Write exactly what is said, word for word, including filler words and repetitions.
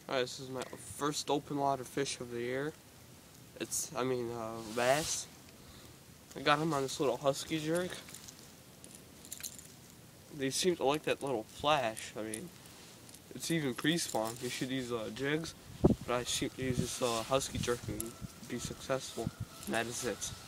Alright, this is my first open water fish of the year. It's, I mean, uh, bass. I got him on this little Husky jerk. They seem to like that little flash. I mean, it's even pre-spawn. You should use uh, jigs, but I should use this uh, Husky jerk and be successful. And that is it.